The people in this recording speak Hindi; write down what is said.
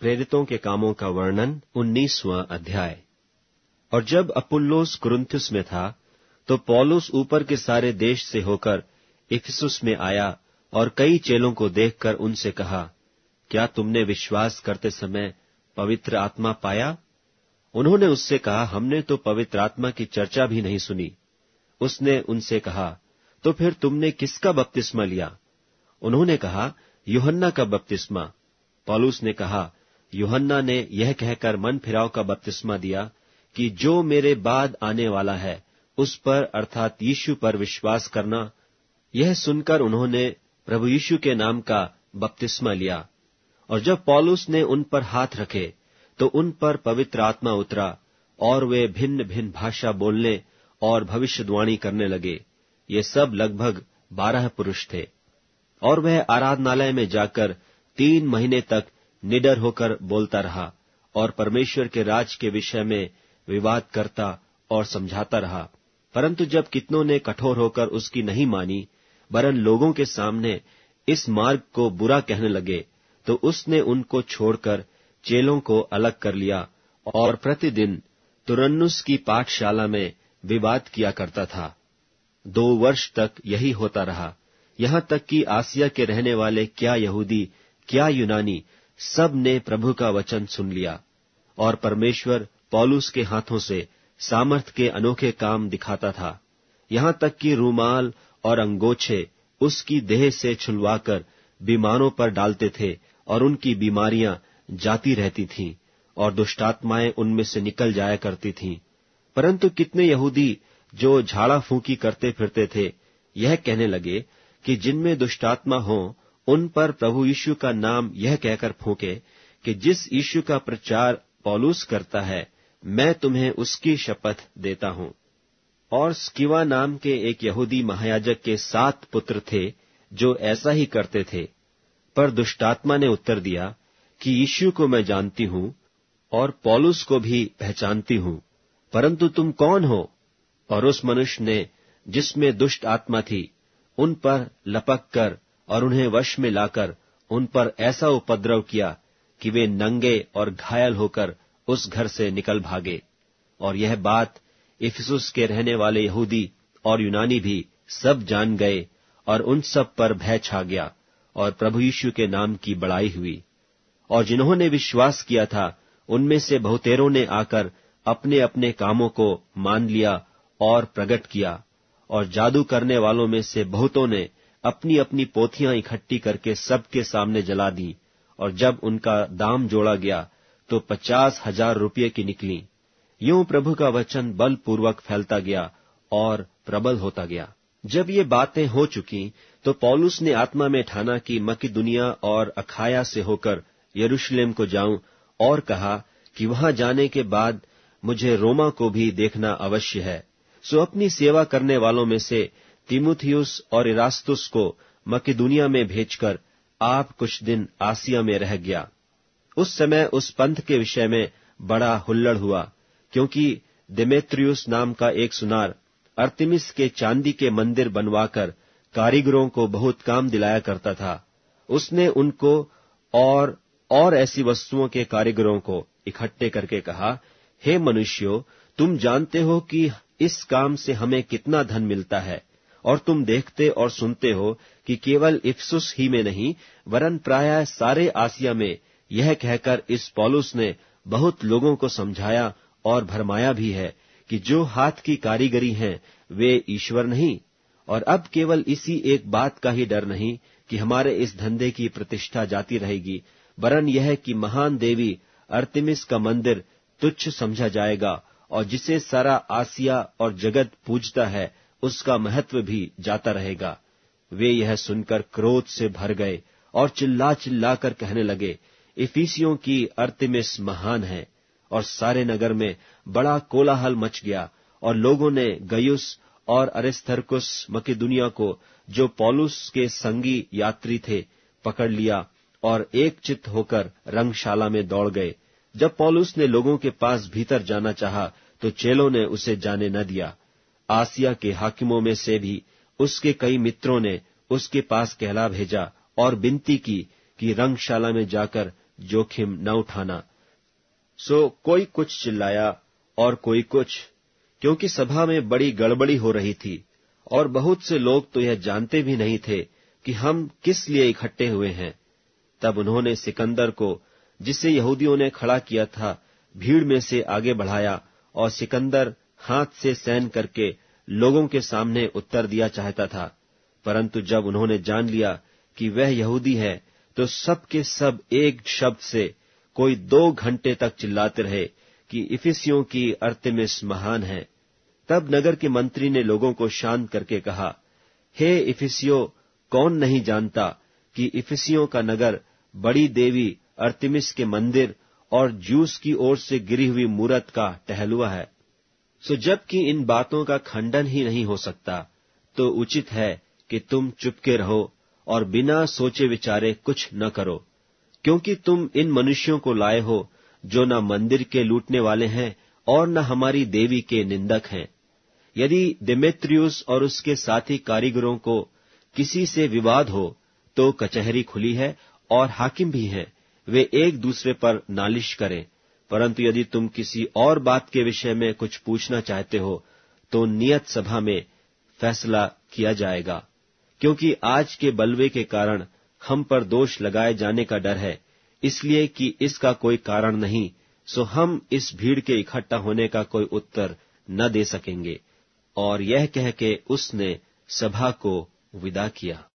प्रेरितों के कामों का वर्णन 19वां अध्याय। और जब अपुल्लोस कुरिन्थुस में था, तो पौलुस ऊपर के सारे देश से होकर इफिसुस में आया और कई चेलों को देखकर उनसे कहा, क्या तुमने विश्वास करते समय पवित्र आत्मा पाया? उन्होंने उससे कहा, हमने तो पवित्र आत्मा की चर्चा भी नहीं सुनी। उसने उनसे कहा, तो फिर तुमने किसका बपतिस्मा लिया? उन्होंने कहा, यूहन्ना का बपतिस्मा। पौलुस ने कहा, यूहन्ना ने यह कहकर मन फिराव का बपतिस्मा दिया कि जो मेरे बाद आने वाला है उस पर अर्थात यीशु पर विश्वास करना। यह सुनकर उन्होंने प्रभु यीशु के नाम का बपतिस्मा लिया। और जब पौलुस ने उन पर हाथ रखे तो उन पर पवित्र आत्मा उतरा और वे भिन्न भिन्न भाषा बोलने और भविष्यवाणी करने लगे। ये सब लगभग 12 पुरुष थे। और वह आराधनालय में जाकर 3 महीने तक निडर होकर बोलता रहा और परमेश्वर के राज के विषय में विवाद करता और समझाता रहा। परंतु जब कितनों ने कठोर होकर उसकी नहीं मानी, वरन लोगों के सामने इस मार्ग को बुरा कहने लगे, तो उसने उनको छोड़कर चेलों को अलग कर लिया और प्रतिदिन तुरन्नुस की पाठशाला में विवाद किया करता था। 2 वर्ष तक यही होता रहा, यहाँ तक कि आसिया के रहने वाले क्या यहूदी क्या यूनानी सब ने प्रभु का वचन सुन लिया। और परमेश्वर पौलुस के हाथों से सामर्थ के अनोखे काम दिखाता था, यहाँ तक कि रूमाल और अंगोछे उसकी देह से छुलवाकर बीमारों पर डालते थे और उनकी बीमारियां जाती रहती थीं और दुष्टात्माएं उनमें से निकल जाया करती थीं। परंतु कितने यहूदी जो झाड़ा फूंकी करते फिरते थे, यह कहने लगे कि जिनमें दुष्टात्मा हो उन पर प्रभु यीशु का नाम यह कहकर फूंके कि जिस यीशु का प्रचार पौलुस करता है, मैं तुम्हें उसकी शपथ देता हूं। और स्किवा नाम के एक यहूदी महायाजक के 7 पुत्र थे जो ऐसा ही करते थे। पर दुष्टात्मा ने उत्तर दिया कि यीशु को मैं जानती हूं और पौलुस को भी पहचानती हूं, परंतु तुम कौन हो? और उस मनुष्य ने, जिसमें दुष्ट आत्मा थी, उन पर लपक कर और उन्हें वश में लाकर उन पर ऐसा उपद्रव किया कि वे नंगे और घायल होकर उस घर से निकल भागे। और यह बात इफिसुस के रहने वाले यहूदी और यूनानी भी सब जान गए और उन सब पर भय छा गया और प्रभु यीशु के नाम की बड़ाई हुई। और जिन्होंने विश्वास किया था, उनमें से बहुतेरों ने आकर अपने अपने कामों को मान लिया और प्रकट किया। और जादू करने वालों में से बहुतों ने अपनी अपनी पोथियां इकट्ठी करके सबके सामने जला दी। और जब उनका दाम जोड़ा गया तो 50,000 रुपये की निकली। यूं प्रभु का वचन बलपूर्वक फैलता गया और प्रबल होता गया। जब ये बातें हो चुकी तो पौलुस ने आत्मा में ठाना कि मकिदुनिया और अखाया से होकर यरूशलेम को जाऊं, और कहा कि वहां जाने के बाद मुझे रोमा को भी देखना अवश्य है। सो अपनी सेवा करने वालों में से तीमुथियुस और इरास्तुस को मकिदुनिया में भेजकर आप कुछ दिन आसिया में रह गया। उस समय उस पंथ के विषय में बड़ा हुल्लड़ हुआ, क्योंकि देमेत्रियुस नाम का एक सुनार अर्तिमिस के चांदी के मंदिर बनवाकर कारीगरों को बहुत काम दिलाया करता था। उसने उनको और ऐसी वस्तुओं के कारीगरों को इकट्ठे करके कहा, हे मनुष्यों, तुम जानते हो कि इस काम से हमें कितना धन मिलता है, और तुम देखते और सुनते हो कि केवल इफिसुस ही में नहीं, वरन प्रायः सारे आसिया में यह कहकर इस पौलुस ने बहुत लोगों को समझाया और भरमाया भी है कि जो हाथ की कारीगरी हैं वे ईश्वर नहीं। और अब केवल इसी एक बात का ही डर नहीं कि हमारे इस धंधे की प्रतिष्ठा जाती रहेगी, वरन यह कि महान देवी अर्तिमिस का मंदिर तुच्छ समझा जाएगा, और जिसे सारा आसिया और जगत पूजता है उसका महत्व भी जाता रहेगा। वे यह सुनकर क्रोध से भर गए और चिल्ला चिल्ला कर कहने लगे, इफिसियों की अर्तिमिस महान है। और सारे नगर में बड़ा कोलाहल मच गया, और लोगों ने गयुस और अरिस्तर्कुस मकिदुनिया को, जो पौलुस के संगी यात्री थे, पकड़ लिया और एक चित्त होकर रंगशाला में दौड़ गए। जब पौलुस ने लोगों के पास भीतर जाना चाहा तो चेलों ने उसे जाने न दिया। आसिया के हाकिमों में से भी उसके कई मित्रों ने उसके पास कहला भेजा और विनती की कि रंगशाला में जाकर जोखिम न उठाना। सो कोई कुछ चिल्लाया और कोई कुछ, क्योंकि सभा में बड़ी गड़बड़ी हो रही थी और बहुत से लोग तो यह जानते भी नहीं थे कि हम किस लिए इकट्ठे हुए हैं। तब उन्होंने सिकंदर को, जिसे यहूदियों ने खड़ा किया था, भीड़ में से आगे बढ़ाया और सिकंदर हाथ से सैन करके लोगों के सामने उत्तर दिया चाहता था। परंतु जब उन्होंने जान लिया कि वह यहूदी है, तो सब के सब एक शब्द से कोई 2 घंटे तक चिल्लाते रहे कि इफिसियों की अर्थमिस महान है। तब नगर के मंत्री ने लोगों को शांत करके कहा, हे इफिसियों, कौन नहीं जानता कि इफिसियों का नगर बड़ी देवी अर्थमिस के मंदिर और ज्यूस की ओर से गिरी हुई मूरत का टहलुआ है। सो जबकि इन बातों का खंडन ही नहीं हो सकता, तो उचित है कि तुम चुपके रहो और बिना सोचे विचारे कुछ न करो, क्योंकि तुम इन मनुष्यों को लाए हो जो न मंदिर के लूटने वाले हैं और न हमारी देवी के निंदक हैं। यदि देमेत्रियुस और उसके साथी कारीगरों को किसी से विवाद हो, तो कचहरी खुली है और हाकिम भी हैं, वे एक दूसरे पर नालिश करें। परंतु यदि तुम किसी और बात के विषय में कुछ पूछना चाहते हो, तो नियत सभा में फैसला किया जाएगा, क्योंकि आज के बलवे के कारण हम पर दोष लगाए जाने का डर है, इसलिए कि इसका कोई कारण नहीं, सो हम इस भीड़ के इकट्ठा होने का कोई उत्तर न दे सकेंगे। और यह कह के उसने सभा को विदा किया।